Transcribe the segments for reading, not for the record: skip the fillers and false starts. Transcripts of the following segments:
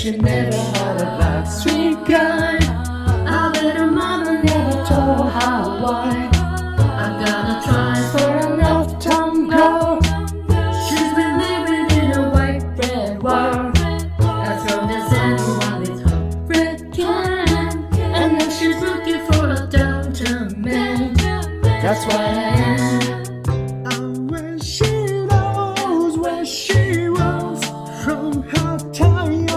she never had a backstreet guy. I bet her mama never told her why. I got a try for an Uptown girl. She's been living in a white bread world, as long as anyone with her red can. And now she's looking for a downtown man. That's why I am. I wish she knows where she was from her time.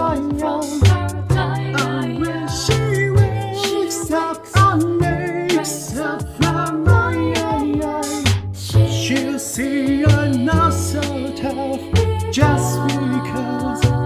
I wish she wakes up and makes up her mind. She'll see I'm not so tough just because